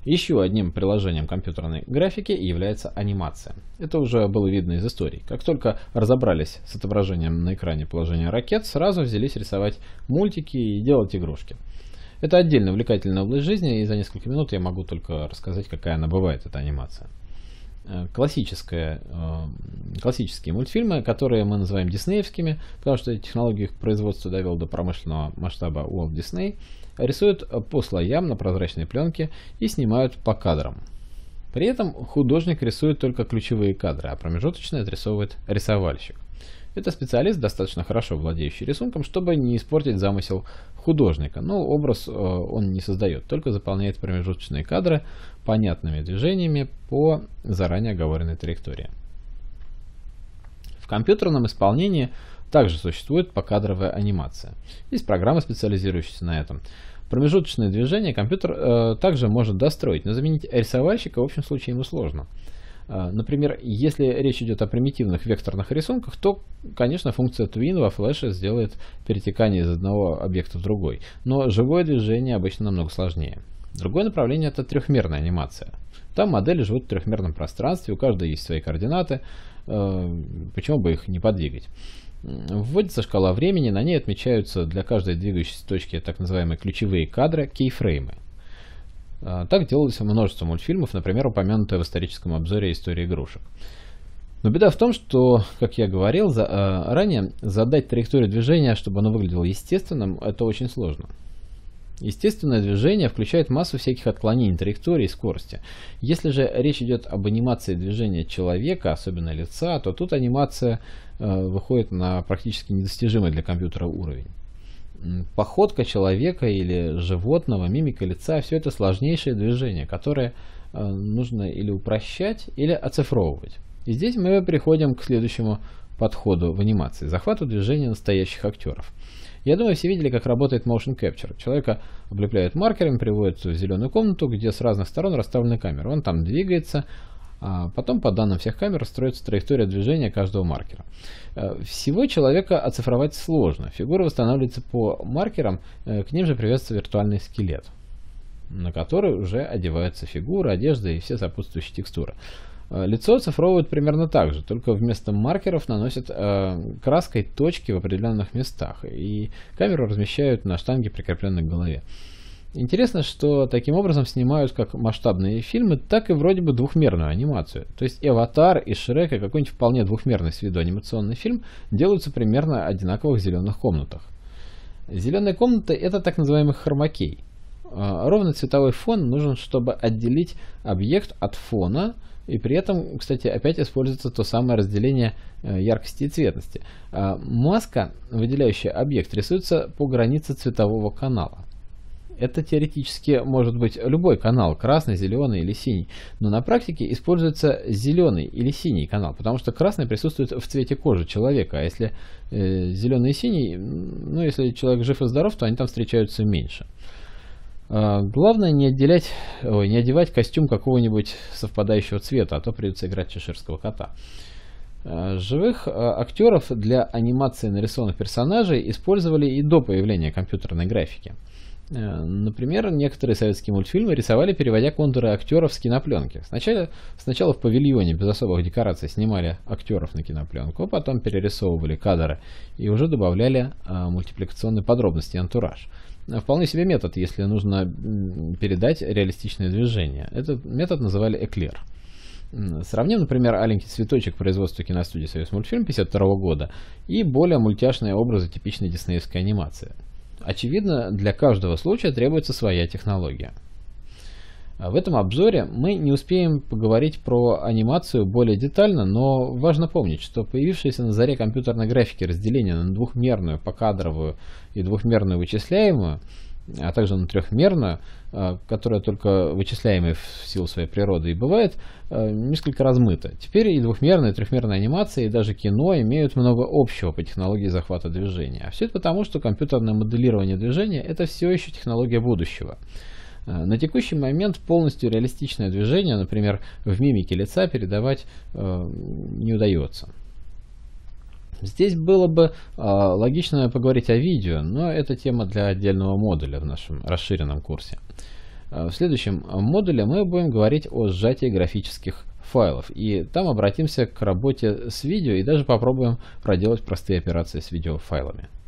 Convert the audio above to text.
Еще одним приложением компьютерной графики является анимация. Это уже было видно из историй. Как только разобрались с отображением на экране положения ракет, сразу взялись рисовать мультики и делать игрушки. Это отдельно увлекательная область жизни, и за несколько минут я могу только рассказать, какая она бывает, эта анимация. Классические мультфильмы, которые мы называем диснеевскими, потому что технологию их производства довел до промышленного масштаба Walt Disney, рисуют по слоям на прозрачной пленке и снимают по кадрам. При этом художник рисует только ключевые кадры, а промежуточные отрисовывает рисовальщик. Это специалист, достаточно хорошо владеющий рисунком, чтобы не испортить замысел художника. Но образ он не создает, только заполняет промежуточные кадры понятными движениями по заранее оговоренной траектории. В компьютерном исполнении также существует покадровая анимация. Есть программы, специализирующиеся на этом. Промежуточные движения компьютер также может достроить, но заменить рисовальщика в общем случае ему сложно. Например, если речь идет о примитивных векторных рисунках, то, конечно, функция Tween во флеше сделает перетекание из одного объекта в другой. Но живое движение обычно намного сложнее. Другое направление – это трехмерная анимация. Там модели живут в трехмерном пространстве, у каждой есть свои координаты, почему бы их не подвигать. Вводится шкала времени, на ней отмечаются для каждой двигающейся точки так называемые ключевые кадры, кейфреймы. Так делалось множество мультфильмов, например, упомянутое в историческом обзоре истории игрушек. Но беда в том, что, как я говорил ранее, задать траекторию движения, чтобы оно выглядело естественным, это очень сложно. Естественное движение включает массу всяких отклонений траектории и скорости. Если же речь идет об анимации движения человека, особенно лица, то тут анимация выходит на практически недостижимый для компьютера уровень. Походка человека или животного, мимика лица – все это сложнейшие движения, которые нужно или упрощать, или оцифровывать. И здесь мы приходим к следующему подходу в анимации – захвату движения настоящих актеров. Я думаю, все видели, как работает motion capture. Человека облепляют маркерами, приводят в зеленую комнату, где с разных сторон расставлены камеры. Он там двигается, а потом по данным всех камер строится траектория движения каждого маркера. Всего человека оцифровать сложно. Фигура восстанавливается по маркерам, к ним же привязывается виртуальный скелет, на который уже одевается фигура, одежда и все сопутствующие текстуры. Лицо оцифровывают примерно так же, только вместо маркеров наносят краской точки в определенных местах, и камеру размещают на штанге, прикрепленной к голове. Интересно, что таким образом снимают как масштабные фильмы, так и вроде бы двухмерную анимацию. То есть и «Аватар», и «Шрек», и какой-нибудь вполне двухмерный с виду анимационный фильм делаются примерно одинаково в зеленых комнатах. Зеленая комната – это так называемый хромакей. Ровный цветовой фон нужен, чтобы отделить объект от фона, и при этом, кстати, опять используется то самое разделение яркости и цветности. Маска, выделяющая объект, рисуется по границе цветового канала. Это теоретически может быть любой канал, красный, зеленый или синий, но на практике используется зеленый или синий канал, потому что красный присутствует в цвете кожи человека, а если зеленый и синий, ну если человек жив и здоров, то они там встречаются меньше. Главное не одевать костюм какого-нибудь совпадающего цвета, а то придется играть чеширского кота. Живых актеров для анимации нарисованных персонажей использовали и до появления компьютерной графики. Например, некоторые советские мультфильмы рисовали, переводя контуры актеров с кинопленки. Сначала в павильоне без особых декораций снимали актеров на кинопленку, а потом перерисовывали кадры и уже добавляли мультипликационные подробности и антураж. Вполне себе метод, если нужно передать реалистичное движение. Этот метод называли эклер. Сравним, например, «Аленький цветочек» производства киностудии «Союз мультфильм» 1952 года и более мультяшные образы типичной диснеевской анимации. Очевидно, для каждого случая требуется своя технология. В этом обзоре мы не успеем поговорить про анимацию более детально, но важно помнить, что появившееся на заре компьютерной графики разделение на двухмерную покадровую и двухмерную вычисляемую, а также на трехмерную, которая только вычисляемой в силу своей природы и бывает, несколько размыто. Теперь и двухмерная, и трехмерная анимация, и даже кино имеют много общего по технологии захвата движения. А все это потому, что компьютерное моделирование движения – это все еще технология будущего. На текущий момент полностью реалистичное движение, например, в мимике лица, передавать не удается. Здесь было бы логично поговорить о видео, но это тема для отдельного модуля в нашем расширенном курсе. В следующем модуле мы будем говорить о сжатии графических файлов. И там обратимся к работе с видео и даже попробуем проделать простые операции с видеофайлами.